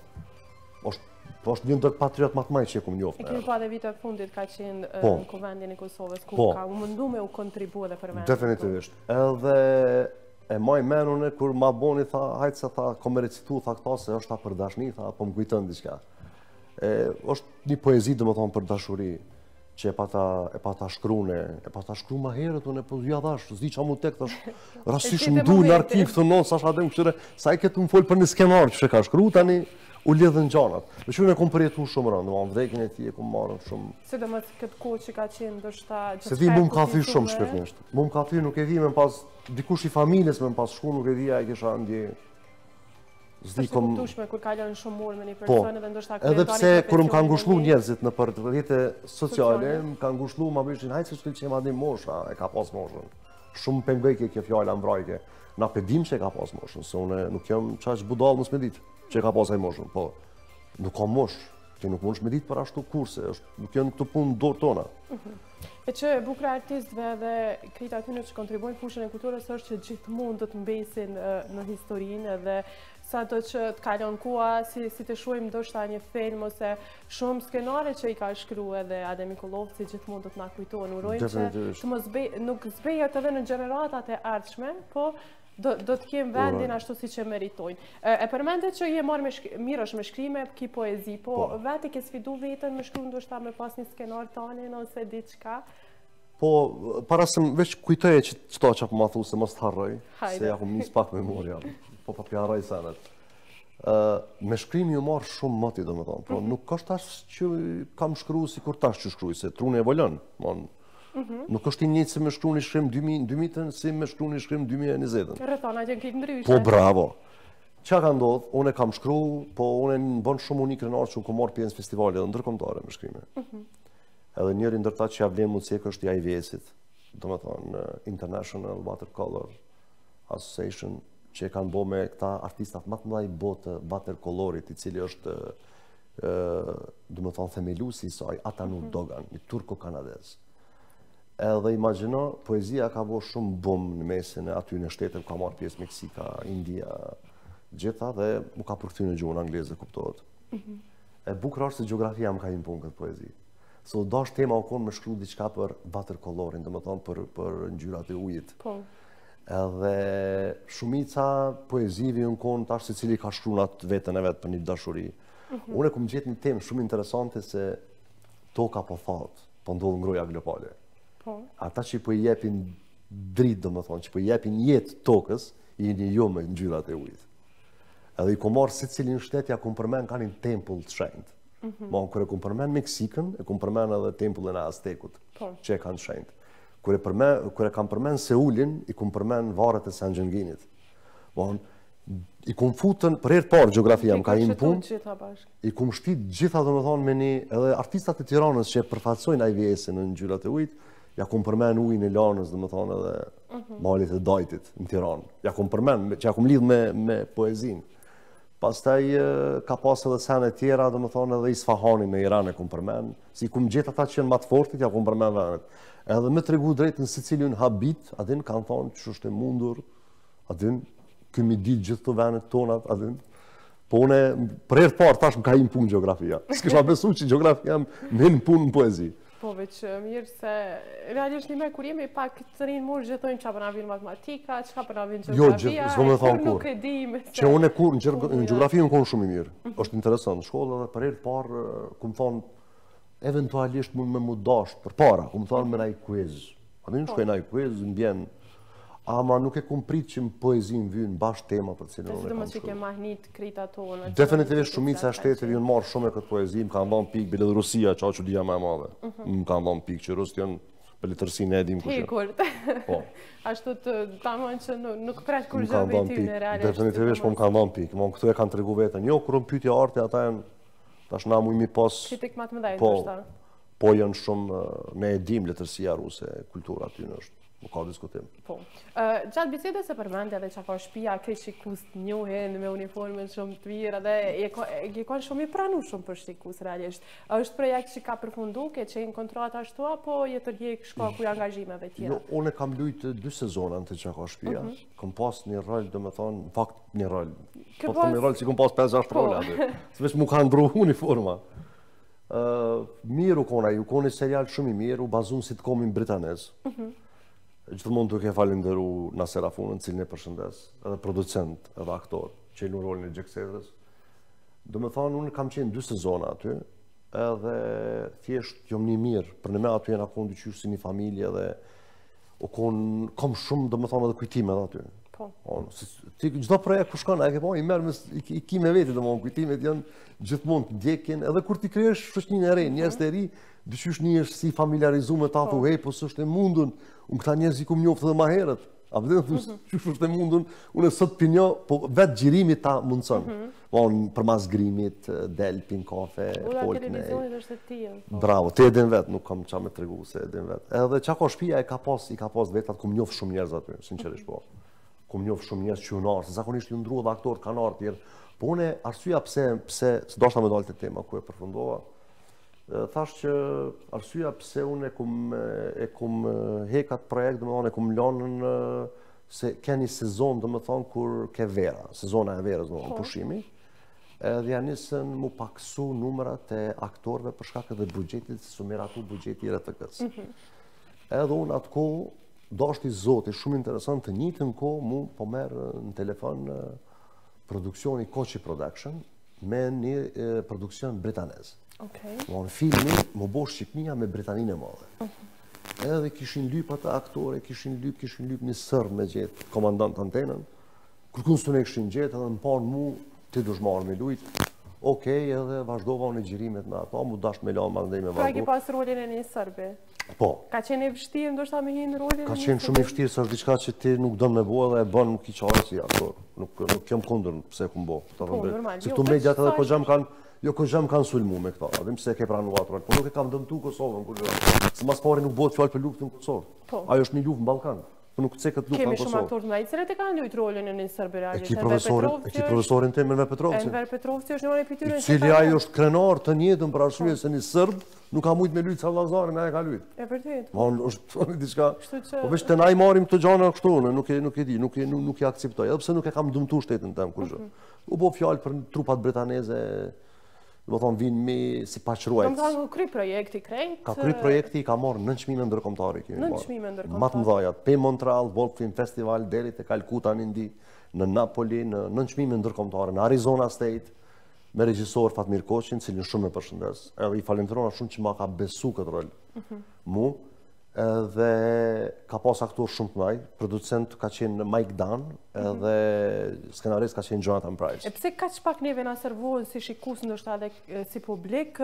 Po është një ndër patriot më të madh që e kum njoft. E kemi pa dhe vite fundit ka qenë po, në Kuvendin e Kosovës, ku po, ka mundu me u kontribua dhe për vendin. Definitivisht. Edhe e maj menune, kur ma boni, tha, hajtë se tha, ko me recitu, tha këta se është ta për dashni, tha, po më kujtën diçka. E, është një poezi, dhe më thonë, për dashuri, që e pa ta, e pa ta shkrune, e pa ta shkru ma herët, unë e po ja dhash, zdi qa mu tek, thash, rastisht më du në arkiv, thënon, sa shadem këshire, sa i ketë më folë për një skenar që ka shkru, tani, u lidhën gjanat. Dhe që unë e kom përjetu shumë rëndë, në vdekin e ti e kom marrën shumë... Se dhe më këtë kohë që ka qenë dështa... Se di mu më ka thy shumë shpirtnisht. Mu më ka thy nuk e di me më pas... Dikush i familjes me më pas shku nuk e di a i kisha ndje... Zdi kom... Është kuptushme kur kalon shumë murë me një person edhe ndështa... Edhe pse kur më kanë ngushlu njerëzit në për të rrjete sociale, më kanë ngushlu ma bëshin, hajtë se shkil që ma di mosha, e ka pas moshën. Shumë pengëjke kjo fjalla mbrajke. Na pedim që e ka pas moshën, se une nuk jam qaq budal mësë me ditë që e ka pas aj moshën, po nuk ka moshë, ti nuk mund shme ditë për ashtu kurse, nuk janë këtë punë dorë tona. E që bukra artistëve dhe krejt atyre që kontribuojnë fushën e kulturës është që gjithmonë do të mbesin në historinë dhe sa do që të kalon kua, si, si të shuajmë ndoshta një film ose shumë skenare që i ka shkru edhe Ademi Kollovci gjithmonë do të na kujtohen. Urojmë që të mos bëj, nuk zbehet edhe në gjeneratat e ardhshme, po do, do të kemë vendin ashtu si që meritojnë. E, e përmendet që je marrë me mirë është me shkrime, ki poezi, po, po. Veti ke sfidu vetën me shkru ndoshta me pas një skenar tanin ose diçka? Po, para se veç kujtoje që qëta që po ma thu se mos të harroj, se ja ku njës pak memoria, po pa pja harroj senet. Uh, me shkrimi ju marrë shumë moti, do me thonë, po mm -hmm. nuk është tash që kam shkru si kur tash që shkruj, se trune e volën, mon. Mm -hmm. Nuk është i njëtë se me shkru një shkrim dy mijën, si me shkru një shkrim dy mijë e njëzet. Rëthana që në këtë ndryshe. Po, bravo. Qa ka ndodhë, unë e kam shkru, po unë në bënë shumë unik krenar që unë kom marrë pjesë në festivalit dhe ndërkombëtare me shkrime. Mm -hmm. Edhe njëri ndërta që ja vlenë mundësik është i A I V S-it, do me thonë International Watercolor Association, që e kanë bo me këta artistat më të mëdha botë watercolorit, i cili është, e, do me thonë, themelusi i saj, Atanu mm -hmm. Dogan, një turko-kanadez. Edhe imagjino, poezia ka bo shumë bum në mesin e aty në shtetet, ka marrë pjesë Meksika, India, gjitha, dhe mu ka përkëty në gjuhën angleze, kuptohet. Mm -hmm. E bukra është se geografia më ka impunë këtë poezi. So, do është tema u konë me shkru diçka për watercolorin, dhe me thonë për, për ngjyrat e ujit. Po. Edhe shumica poezive unë konë tash se cili ka shkru në atë vetën e vetë për një dashuri. Mm -hmm. Unë e kom gjetë një temë shumë interesante se toka po fatë, po ndodhë ngroja globale. Po. Ata që po i jepin dritë, do më thonë, që po jepin jetë tokës, i një jo me ngjyrat e ujit. Edhe i ku marë si cilin shtet, ja ku përmen ka një tempull të shenjtë. Ma kër e ku përmen Meksikën, e ku përmen edhe tempullin e Aztekut, që e kanë shenjtë. Kër e kam përmen Seulin, i ku përmen varet e Sanxhenginit. I ku më futën, për herë parë geografia më ka im punë, i ku më shtit gjitha, do më thonë, me një, edhe artistat e Tiranës që e përfatsojnë I V S-in në ngjyrat e ujit, ja ku më përmen ujin e Lanës, do më thonë, edhe malit e Dajtit në Tiranë. Ja ku më përmen, që ja ku më lidh me poezinë. Pastaj ka pas edhe sene tjera, do më thonë, edhe Isfahanin në Iran e ku më përmen, si ku më gjithë ata që jenë matë fortit, ja ku më përmen venet. Edhe me tregu drejt në Sicilion habit, adin kanë thonë që është e mundur, adin, këmi ditë gjithë të venet tonat, adin. Po une, për herë parë tash më ka im punë geografia. S'kisha besu që geografia më hinë punë në poezi. Po, veç mirë se, realisht një me kur jemi pak të rinë morë gjithojnë që apë vinë matematika, që apë vinë geografia, e kur nuk e dim. Që unë e kur, në geografi unë konë shumë i mirë. është interesant, në shkollë edhe për herë parë, ku më thonë, eventualisht mund me mu dasht për para, ku më thonë me naj quiz. A në në shkoj naj quiz, në bjenë, ama nuk e kum prit që më poezin vynë bash tema për cilën unë e kam shkruar. Dhe që ke mahnit krita tonë. Definitivisht shumica e shtetet vjen marrë shumë e këtë poezi, më kanë dhënë pikë Bielorusia, qa që dhja më e madhe. Më kanë dhënë pikë që rusët janë për letërsinë e edhim kushë. Hekurt. Po. Ashtu të tamon që nuk pret kur gjëve ty në realisht. Definitivisht po më kanë dhënë pikë. Më këtu e kanë tregu vetën. Jo, kur më pyetje arte ata janë tash na mujmi pas. Kritik më të mëdhenj ndoshta. Po janë shumë ne e dim letërsia ruse, kultura aty është. Nuk ka diskutim. Po. Gjatë bisedës e përmendja dhe që ka shtëpia këtë shikus të njohen me uniformën shumë të mirë dhe e kanë shumë i pranu shumë për shikus realisht. është projekt që ka përfundu, ke qenë kontrat ashtu, apo je tërhjek shkaku i angazhimeve tjera? Unë kam lujtë dy sezona në të që ka shtëpia. Kam pas një rol, do me thonë, në fakt një rol. Po të një rol që kam pas pesë gjashtë rola aty. Se veç mu kanë ndru uniforma. Mirë u kona, u koni serial shumë i mirë, u bazun sitcomin britanez. Gjithmonë duke falenderu Naser Afunën, cilin e përshëndes, edhe producent, edhe aktor, që i në rolin e Gjeksedrës. Do me thonë, unë kam qenë dy sezona aty, edhe thjesht jom një mirë, për në me aty jena konë dyqysh si një familje dhe o konë, kom shumë, do me thonë, edhe kujtime edhe aty. Po. Gjdo projekt ku shkona, e ke po, i merë, i ki me veti, do me kujtimet janë gjithmonë të ndjekin, edhe kur ti kryesh shoqërinë e re, njerëz të ri, dyqysh një është si familiarizu me ta, thu, hej, po s'është e mundun, unë këta njerëz i kum njoftë edhe ma herët, a përde, dyqysh është e mundun, unë e sot për një, po vetë gjirimi ta mundëson, për mas grimit, del, pin kafe, polk, ne. Televizionit është e tijë. Bravo, te edhin vetë, nuk kam qa me tregu se edhin vetë. Edhe qa ka shpia e ka pas, i ka pas vetat, kum njoftë shumë njerëz aty, sinqerisht po. Kum njoftë shumë njerëz që unarë, se zakonisht ju ndru edhe aktor, kanarë tjerë. Po une, arsyeja pse, pse, së doshta me dalë të tema ku e përfundova, thash që arsyeja pse unë e kum, e kum hekat projekt, dhe me thonë, e kum lanën se ke një sezon, dhe me thonë, kur ke vera, sezona e verës, dhe me thonë, pushimi, edhe ja nisën mu paksu numrat e aktorve për shkak edhe bugjetit, se su miratu bugjeti i R T K-s. Edhe unë atë ko, dashti zoti, shumë interesant, të njëjtën ko, mu po merë në telefon produksioni Koçi Production me një produksion britanez. Në filmi, më bosh Shqipnia me Britaninë e madhe. Edhe kishin lyp ata aktore, kishin lyp, kishin lyp një sërb me gjetë komandant antenën, kërkun së ne kishin gjetë, edhe në panë mu, ti dush marrë me lujtë, okej, edhe vazhdova unë e gjirimet me ato, mu dash me lanë, ma ndej me vazhdo. Pra ki pas rolin e një sërbi? Po. Ka qenë e vështirë, ndoshta me hinë rolin e një sërbi? Ka qenë shumë e vështirë, së është diçka që ti nuk dënë me bo dhe e bënë nuk i qarë si aktor. Nuk kem kundër pse ku mbo. Po, normal. Se këtu mediat edhe po gjam kanë, jo ko gjam kanë sulmu me këta, adhim se ke pranu atë rol, po nuk e kam dëmtu Kosovën, se mas pari nuk bëhet fjallë për luftën në Kosovë. Ajo është një luftë në Balkan. Nuk të cekët luft në Kosovë. Kemi shumë aktorë të mlajtë, cilët e kanë lujtë rolin e një sërbi realisht? E ki profesorin tim Enver Petrovci. Enver Petrovci është një orë e pityre. Cili ajo është krenar të njëtën për arsye se një sërb nuk ka mujtë me lujtë Sallazarin, ajo ka lujtë. E vërtet. Ma është një diçka. Po veç të na i marim të gjana kështu, nuk e di, nuk i akceptoj. Edhe pse nuk e kam dëmtu shtetin tem kur gjë. U bo fjalë për trupat britaneze, do të thonë vinë me si paqruajtës. Do të thonë kry projekti krejt? Ka kry projekti, ka marrë nëntë çmime ndërkombëtare. nëntë çmime ndërkombëtare. Matë mëdhajat, pe Montreal, World Film Festival, deri te Kalkuta në Indi, në Napoli, në nëntë çmime ndërkombëtare, në Arizona State, me regjisor Fatmir Koçin, cilin shumë e përshëndes. Edhe i falenderoj shumë që ma ka besu këtë rol. Mu, edhe ka pas aktor shumë të maj, producent ka qenë Mike Dunn, edhe skenarist ka qenë Jonathan Pryce. E pse ka që pak neve na servohen si shikus ndoshta edhe si publik,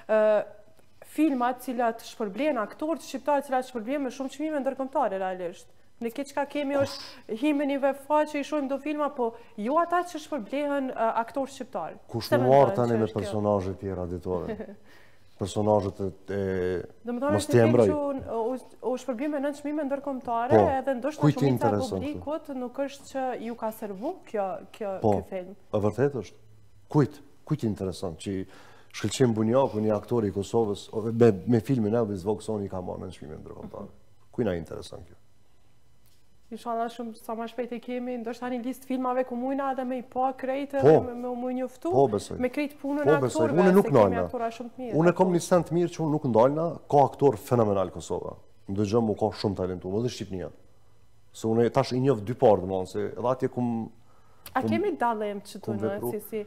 filmat cilat shpërblen, aktorët shqiptarë cilat shpërblen me shumë çmime ndërkombëtare realisht. Ne ke çka kemi është hime një vefaqe i shohim do filma, po jo ata që shpërblehen aktorë shqiptarë. Kush në marë tani me personazhe tjera ditore? Personazhet e mos t'i emroj. U shpërblim me nëntë çmime ndërkombëtare edhe ndoshta shumica e publikut nuk është që ju ka servu kjo film. Po, e vërtet është. Kujt? Kujt interesant që Shkëlqim Bunjaku, një aktor i Kosovës, me filmin Elvis Vokson i ka marrë në çmime ndërkombëtare. Kuj na interesant kjo? Inshallah shumë sa më shpejt e kemi, ndoshta një listë filmave ku mujna edhe me i pa krejt edhe me mu njoftu, me krejt punën e aktorëve, se kemi aktora shumë të mirë. Unë e kom një sent mirë që unë nuk ndalna, ka aktor fenomenal Kosova. Më dëgjëm mu ka shumë talentuar, edhe Shqipnia. Se unë tash i njoh dy parë, domethënë se edhe atje kum A kemi dallim që tu në si si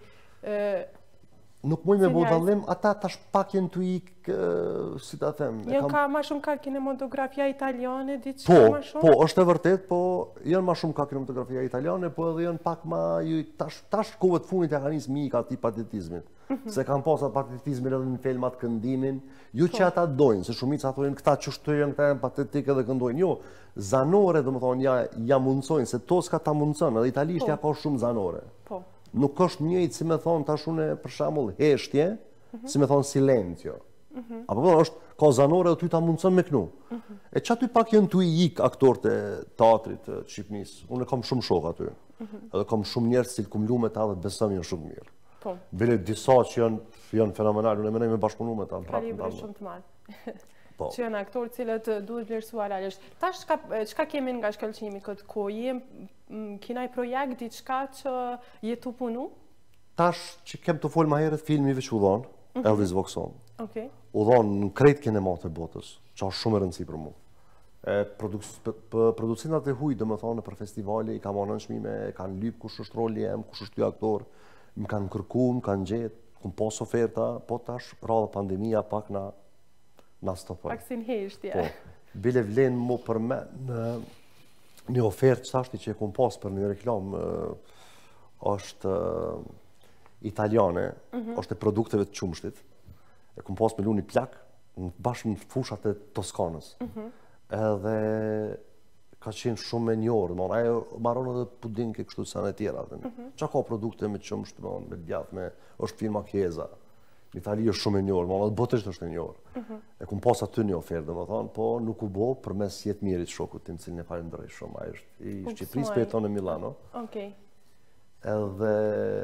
Nuk muj me bo dallim, ata tash pak jenë të ikë, si ta them. Jënë ka ma shumë ka kinematografia italiane, ditë që ma shumë? Po, është e vërtet, po jënë ma shumë ka kinematografia italiane, po edhe jënë pak ma, tash kove të funit e ka njës mi ka ti patetizmit. Se kanë pasat patetizmin edhe në filmat këndimin, ju që ata dojnë, se shumica ato jenë këta që shtojnë, këta jenë patetik edhe këndojnë. Jo, zanore, dhe më thonë, ja mundësojnë, se to s'ka ta mundësën, edhe italisht ja ka shumë zanore. Nuk është njëjtë si me thonë tashune për shembull heshtje, si me thonë silencio. Apo po është ka zanore dhe ty ta mundëson me kënu. E që aty pak jenë të i ik aktorët e teatrit të Shqipnisë. Unë e kam shumë shok aty. Edhe kam shumë njerës cilë kum lu me ta dhe besëm jenë shumë mirë. Vile disa që janë fenomenal, unë e menej me bashkëpunu me ta. Kalibre shumë të malë. Që janë aktorë cilët duhet vlerësuar realisht. Tash çka kemi nga shkëlqimi këtë kohë? Kina i projekt diçka që jetu punu? Tash që kem të folë ma herët filmive që u dhonë, Elvis Vokson. U dhonë në krejt kinemat e botës, që është shumë e rëndësi për mu. Producentat e huj, dhe më thonë, për festivali, i ka marrë në shmime, kanë lypë kush është roli em, kush është ty aktor, më kanë kërku, më kanë gjetë, këmë pos oferta, po tash, radhe pandemia, pak na na stopoj. Pak si në heshtje. Po, bile vlenë mu për me në një ofertë që ashti që e kumë pas për një reklam është italiane, është e produkteve të qumshtit, e kumë pas me lu një plak, bashkë në fushat e Toskanës. Edhe ka qenë shumë me një orë, ajo maron edhe pudinke kështu sa në tjera. Qa ka produkte me qumsht, me djath, me është firma Kjeza. Në Itali është shumë e njërë, ma dhe botësht është e njërë. E kumë pas aty një ofertë, dhe më thonë, po nuk u bo për mes jetë mirit shokut tim, cilin e falenderoj shumë. A është i Shqipëris për jeton në Milano. Edhe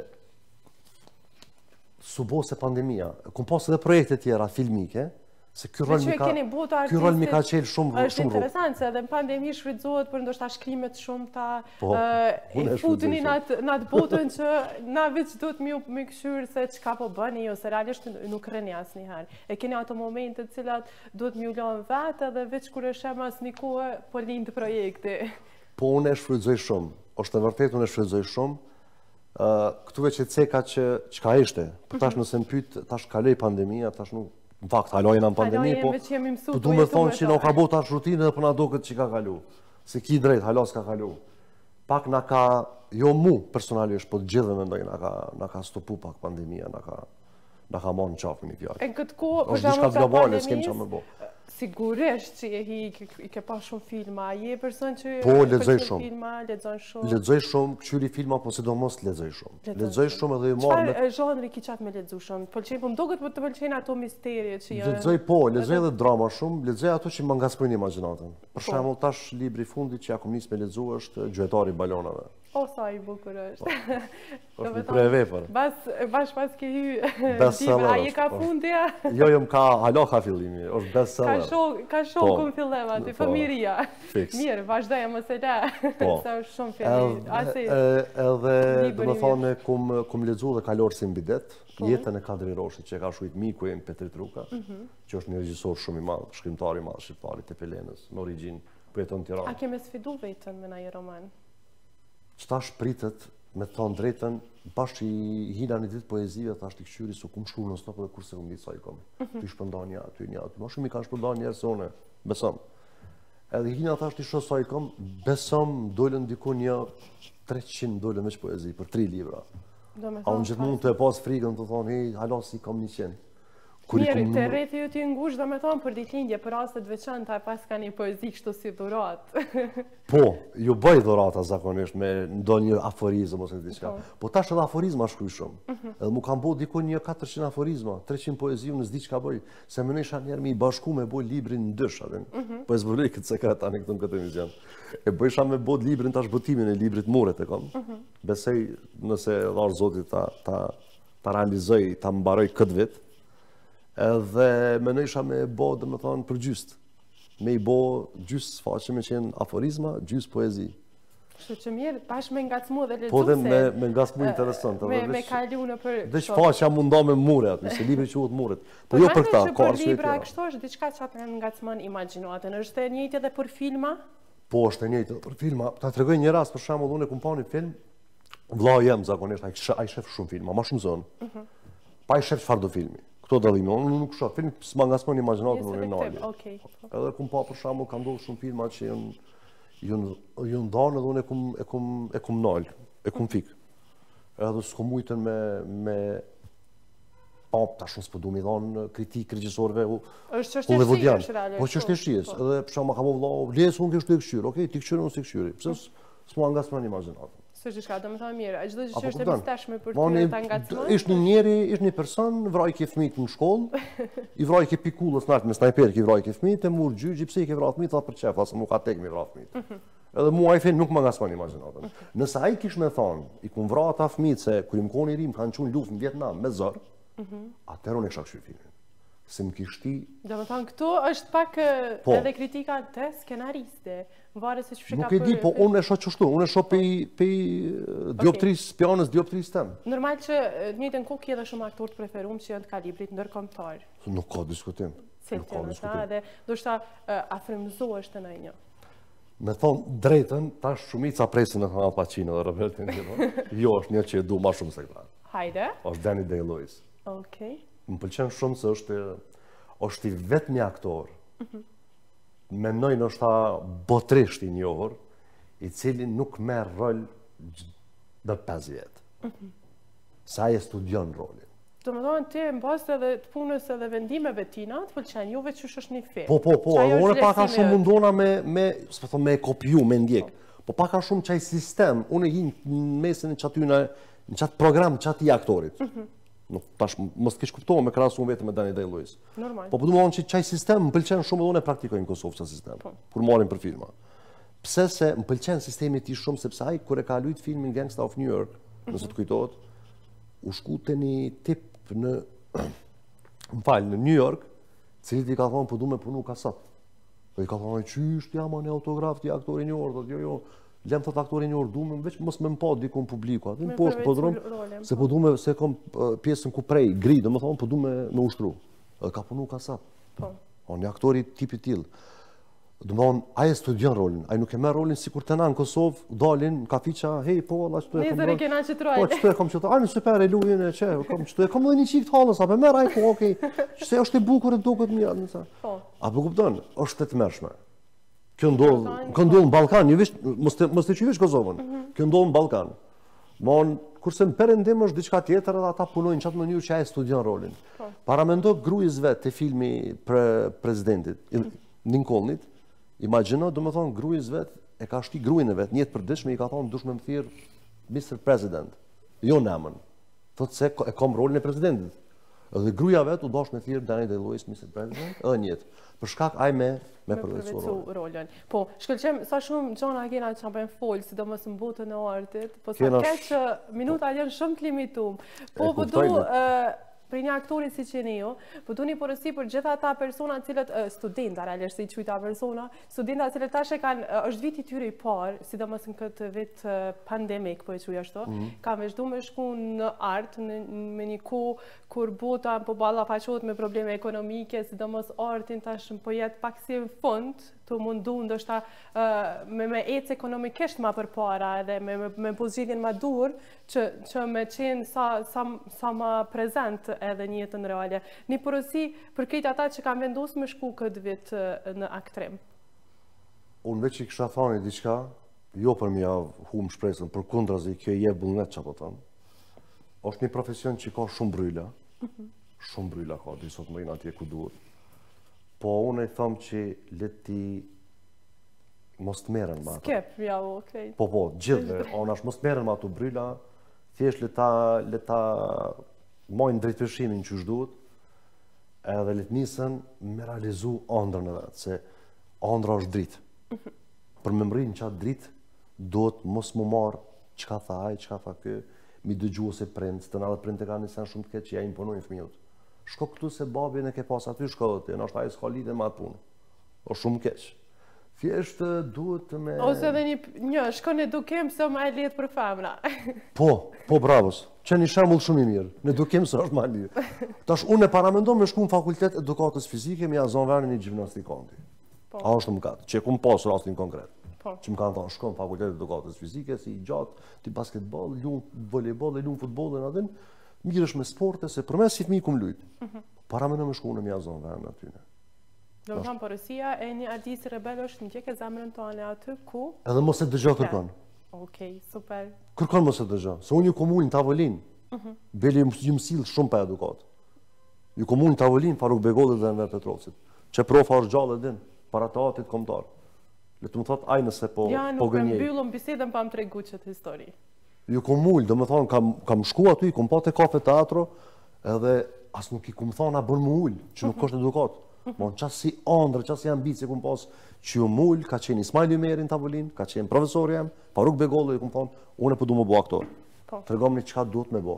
su bo se pandemia. Kumë pas edhe projekte tjera filmike, se ky rol mi ka qelë shumë rrugë. Është interesant, se edhe në pandemi shfrytëzohet për ndoshta shkrimet shumë ta e futuni në atë botën që na veç do të mju me këshyrë se çka po bëni, ose realisht nuk rreni asnjëherë. E keni ato momente të cilat do të mju lënë vetë edhe veç kur e shem asnjë kohë po lind projekti. Po unë e shfrytëzoj shumë. Është e vërtetë unë e shfrytëzoj shumë. Këtuve që ceka që çka ishte. Por tash nëse më pyet, tash kaloi pandemia, tash nuk në fakt, halojnë në pandemi, po po du me thonë që në ka bo tash rutinë dhe po na do këtë që ka kalu. Se ki drejt, halos ka kalu. Pak na ka, jo mu personalisht, po të gjithë me ndoj, na ka stopu pak pandemia, na ka marrë në qafë një fjallë. E në këtë kohë, është diçka globale, s'kem qa me bo. Sigurisht që je i ke pa shumë filma, je person që po, lexoj shumë. Filma, lexon shumë. Lexoj shumë, këqyri filma, po sidomos lexoj shumë. Lexoj shumë edhe i marrë me... Çfarë zhonri ki qatë me lexu shumë? Pëlqen, po më duket të pëlqejnë ato misterje që janë... Lexoj po, lexoj edhe drama shumë, lexoj ato që më ngaspojnë imagjinatën. Për shembull, tash libri i fundit që ja kom nis me lexu është Gjuetari i balonave. O, sa i bukur është. është një prej vepër. Bash pas ke hy libra, a je ka fundja? Jo, jo, ka, halo ka fillimi, është bestseller. Ka shoh ku fillem aty, fëmiria. Mirë, vazhdoj më se la. Sa është shumë filmi. Edhe, dhe më thonë, kum lexu dhe kalor si mbidet, jetën e Kadri Roshit, që ka shuit miku e në Petrit Ruka, që është një regjisor shumë i madh, shkrimtar i madh shqiptar i Tepelenës, në origjinë për jeton në Tiranë. A keme sfidu vetën me na një roman? Qëta shpritet, me të thonë drejten, bashkë i hina një ditë poezive, ta është i këshyri, su kumë shkru në stopë dhe kurse këmë ditë sa i komë. Ty shpënda një, ty një, ty ma shumë i kanë shpënda njerë se une, besëm. Edhe hina thash ti shoh sa i kam, besom dolën diku një treqind dolën me poezi për tri libra. A unë gjithmonë të e pas frikën të thonë, hej, hala si kam njëqind. Mirë, të rrethi ju t'i ngush, do me thonë për ditëlindje, për rastet veçanta, pas ka një poezi kështu si dhuratë. Po, ju bëj dhurata zakonisht me ndonjë aforizëm ose diçka. Po tash edhe aforizma shkruaj shumë. Edhe mu kam bëu diku një katërqind aforizma, treqind poezi, unë s'di çka bëj. Se më nisha njerë me i bashku me bëj librin ndysh atë. Po e zbuloj këtë sekret tani këtu në këtë emision. E bëjsha me bëj librin tash botimin e librit Muret e kam. Besoj nëse Allahu Zoti ta ta ta realizoj, ta mbaroj këtë vit. Edhe me nëjësha me bo, dhe me thonë, për gjyst. Me i bo gjyst faqe me qenë aforizma, gjyst poezi. Kështu që mirë, pash me ngacmu dhe lezu po dhe me, me ngacmu interesant. Me, me kalu në për... Dhe që faqe munda me muret, nëse libri quhet Muret. Po jo për këta, ka për libra kështu është diçka që atë ngacmon imagjinatën. Është e njëjtë edhe për filma? Po, është e njëjtë edhe për filma. Ta tregoj një rast, për shembull, unë kam parë një film, vllau jem zakonisht, ai shef shumë filma, më shumë zonë. Pa i shef çfarë do filmi. Këto dallime, unë nuk shoh film, s'ma ngasmon imagjinatën unë nali. Edhe kum pa për shembull ka ndodhur shumë filma që janë janë janë ndonë edhe unë e kum e kum e kum nal, e kum fik. Edhe s'kom mujtën me me pa tash s'po du mi dhon kritik regjisorëve u. Është çështje shije, po çështje shije, edhe për shembull ka vëllau, les unë kështu e këshyr, okay, ti këshyr unë si këshyri. Pse s'ma ngasmon imagjinatën. Së që shka, do më thonë mirë, çdo gjë që është e mistashme për ty ta ngacmon? Ishtë një njeri, ishtë një person, vraj ke fëmijët në shkollë, i vraj ke pikullës nartë me snajper, i vraj ke fëmijët, e murë gjyqi, pse i ke vraj fëmijët, për qef, asë mu ka tek me vraj fëmijët. Edhe mua ai film nuk më ngasmon imagjinatën. Nëse ai kish me thonë, i kum vraj ata fëmijët se kur i më koni rim kanë qunë luftë në Vietnam me zor, atëherë unë e kisha këshyr filmin. Se më kishti... Do më thonë, këtu është pak edhe kritika të skenariste. Nuk e di, po unë e shoh qështu, unë e shoh pe dioptrisë, pjanës dioptrisë tem. Normal që njëjtën kohë ke edhe shumë aktorë të preferuar që janë të kalibrit ndërkombëtar. Nuk ka diskutim. Nuk ka diskutim. Dhe do shta afrymëzohesh të ndonjë. Me thonë drejtën, tash shumica presin e Al Pacino dhe Robert De Niro. Jo, është një që e du ma shumë se këta. Hajde. Është Danny Day-Lewis. Okej. Më pëlqen shumë se është është i vetë një aktor. Mendoj nështë ta botrisht i njohur, i cili nuk merr rol dhe pesë vjetë. Sa e studion rolin. Do më thonë ti në bazë edhe të punës edhe vendimeve tina, të pëlqen juve që është një film. Po, po, po, edhe unë paka shumë mundona me, me, me kopju, me ndjek. Po paka shumë qaj sistem, unë e hinë në mesin në qatyna, në qatë program, qatë i aktorit. Nuk tash mos të keq kuptohem me krahasim vetëm me Danny Day-Lewis. Normal. Po po do të thonë që çaj sistem më pëlqen shumë dhe unë e praktikoj në Kosovë çaj sistem. Kur marrim për filma. Pse se më pëlqen sistemi i tij shumë sepse ai kur e ka luajt filmin Gangsta of New York, nëse të kujtohet, u shku te një tip në më fal në New York, i cili i ka thonë po du me punu kasat. Po i ka thonë çysh ti jam në autograf ti aktori i njohur, thotë jo jo. Lem thot aktorin një orë du me veç mos me mpa dikun publiku aty në poshtë po drom se po du me se kam pjesën ku prej gri do më thonë po du me me ushtru edhe ka punu kasat po o një aktori tipi tillë do më thonë ai e studion rolin ai nuk e merr rolin sikur të na në Kosovë dalin në kafiça hey po valla çto e kam kena çetroj po çto e kam çetroj ai super e luajin e çe kam çto e kam edhe një çift hallës apo merr ai po okay çse është e bukur e duket mirë më sa po apo kupton është të mërshme. Kjo ndodh, kjo ndodh në Ballkan, jo vetëm mos të mos të qysh Kosovën. Kjo ndodh në Ballkan. Mon kurse në perëndim është diçka tjetër edhe ata punojnë në çat mënyrë që ai studion rolin. Para mendo grujës vet te filmi për presidentit Lincolnit, imagjino domethënë grujës vet e ka shti gruajën e vet, një të përditshme i ka thonë dush më thirr mister President. Jo namën. Thotë se e kam rolin e presidentit. Edhe gruaja vet u dosh me thirr Danny Day-Lewis mister President, edhe një jetë. Për shkak ai me me përvecu rolin. Po, shkëlqem sa shumë gjona kena që bëjmë fol, sidomos në botën e artit, po sa keq minuta janë shumë të limituar. Po po do për një aktori si që ju, po du një përësi për gjitha ta persona cilët, studenta, realisht se i qujta persona, studenta cilët tash e kanë, është viti tyre i parë, sidomos në këtë vit pandemik, po e quja shto, kanë vazhdu me shku në artë, me një ku kur bota po ballafaqohet me probleme ekonomike, sidomos artin tash po jetë pak si në fund, të mundu ndoshta me me ecë ekonomikisht ma përpara edhe me me pozitjen ma dur që që me qenë sa sa sa më prezant edhe në jetën reale. Një porosi për këtë ata që kanë vendosur me shku këtë vit në aktrim. Unë veç i kisha thani diçka, jo për mja hum shpresën, për kundrazi, kjo i jep vullnet që po thëmë. Është një profesion që ka shumë bryla, shumë bryla ka, dhe sot më rinë atje ku duhet. Po unë e thëmë që leti mos të meren ma ato. Skep, ja, okej. Po, po, gjithve, ona është mos të meren ma ato bryla, thjesht leta, leta mojnë drejtëpërshimin që është duhet, edhe letë nisën me realizu andrën e vetë, se andra është dritë. Për me mërinë qatë dritë, do të mos më marë qka tha aj, qka tha kë, mi dëgju ose prindë, të në dhe prindë të ka një sen shumë të ketë që ja imponojnë fëmijët. Shko këtu se babi në ke pas aty, shko dhe ti, në është ajë s'ka lidhe ma të punë. O shumë keqë. Thjeshtë duhet me... Ose edhe një, një shko në edukim se më e letë për femra. Po, po bravos, që një shembull shumë i mirë, në edukim së është ma lidhë. Tash unë e paramendon me shku në fakultet edukatës fizike, me ja zonë verën një gjimnastikanti. A është më katë, që e kumë pasë rastin konkret. Që më kanë thonë, shko në fakultet edukatës fizike, si i gjatë, ti basketball, lunë volejball, lunë futbol dhe në adhin, mirësh me sporte, se përmes si fëmi i kumë lujtë. Paramendon me shku në mja zonë verën atyne. Do më thamë përësia e një ardisë rebel është në gjeke zemrën tonë aty ku... Edhe mos e dëgjo kërkon. Okej, super. Kërkon mos e dëgjo, se unë ju komu në tavolin, beli ju mësil shumë për edukat. Ju komu në tavolin, Faruk Begodit dhe Enver Petrovcit, që profa është gjallë edhin, para të atit komtar. Le të më thot aj nëse po gënjej. Ja, nuk e mbyllëm bisedën pa më tregu qëtë histori. Ju komu, do më thonë, kam shku aty, kom pa të kafe teatro, edhe as nuk i kom thonë a bën më ullë, që nuk është edukat. Mon qasë si andrë, qasë si ambici kum pas që ju mull, ka qenë Ismail Ymeri në tavolin, ka qenë profesor jem, Faruk Begolli, ju kum thonë, unë e përdu më bo aktor. Të regom një qka duhet me bo.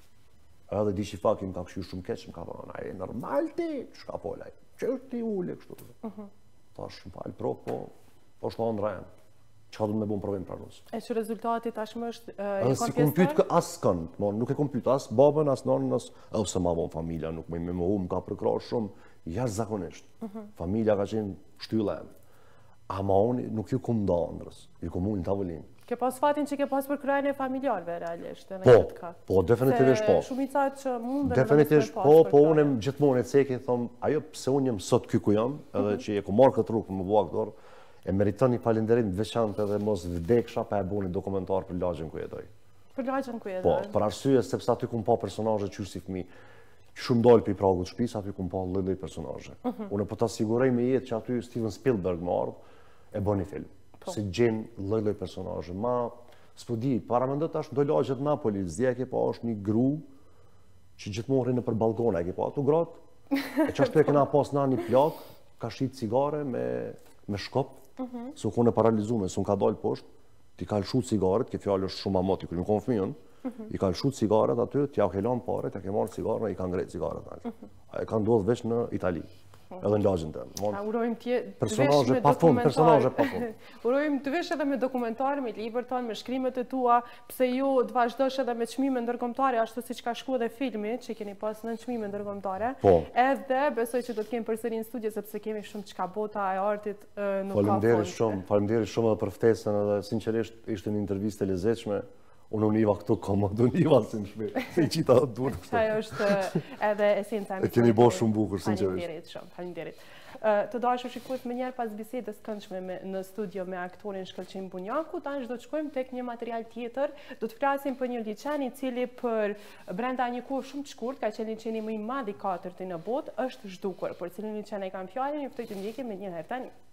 Edhe di që fakim ka këshu shumë keq, më ka thonë, a e normal ti, qka polaj, që është ti ullë e kështu. Thash, më falë pro, po, po është andra jem. Qka du me bo në provim pranus. E që rezultati tashmë është i si kompyt kë asë kënd, nuk e kompyt asë babën, asë nonën, asë ose ma bon familja, nuk me me hu, më ka përkrash shumë, jashtë zakonisht. Familja ka qenë shtylla em. Ama unë nuk ju kum da andrës, ju kum unë në tavolin. Ke pas fatin që ke pas për krajnë e familjarve, realisht, e në Po, këtë ka. po, definitivisht po. Se shumica që mundën edhe Definitivisht po, po unë em gjithmonë e ceki, thom, ajo pse unë jem sot ky ku jam, edhe që e ku marrë këtë rrugë për më bua aktor, e meriton një falenderim të veçantë edhe mos vdeksha pa e bu një dokumentar për lagjën ku jetoj. Për lagjën ku jetoj? Po, për arsye sepse aty kum pa personazhe qysh si fëmijë. Shumë dalë për i pragut shpis, aty kum pa lloj-lloj personazhe. Unë po ta sigurej me jetë që aty Steven Spielberg më ardhë, e bën një film. Se gjen lloj-lloj personazhe. Ma, s'po di, paramendoj tash do lagjet Napoli, zdja ke pa është një gru që gjithmonë rrinë për balkona, e ke pa ato gratë. E çashtu e kena pas na një plak, ka shit cigare me me shkop, se u kone paralizume, se unë ka dalë poshtë, ti ka lëshu cigaret, ke fjallë është shumë amati, kërë më konë fëmijën, i ka lëshu cigaret aty, t'ja ke lanë pare, t'ja ke marrë cigaret, i ka ngrejt cigaret. A e ka ndodhë veç në Itali, edhe në lagjën të në. Urojmë tje personazhe pa fund, personazhe pa fund. Urojmë të vesh edhe me dokumentar, me libër tonë, me shkrimet e tua, pse ju të vazhdosh edhe me çmime ndërkombëtare, ashtu siç ka shkuar edhe filmi, që keni pas në çmime ndërkombëtare. Edhe besoj që do të kemi përsëri në studio sepse kemi shumë çka bota e artit nuk ka fund. Faleminderit shumë, faleminderit shumë edhe për ftesën, edhe sinqerisht ishte një intervistë e lezetshme. Unë unë iva këtu komod, unë iva si në shpe, se i qita të durë. Qaj është edhe esenca. E keni bo shumë bukur, sinqerisht. Faleminderit shumë, faleminderit. Të dashur shikues, më njerë pas bisedës këndshme në studio me aktorin Shkëlqim Bunjaku, tani do të shkojmë tek një material tjetër, do të flasim për një liçen i cili për brenda një kohë shumë të shkurt, ka qenë liçeni më i madh i katërt në botë, është zhdukur, për cilin liçen e kam fjalën, ju ftoj të ndjekim me një herë tani.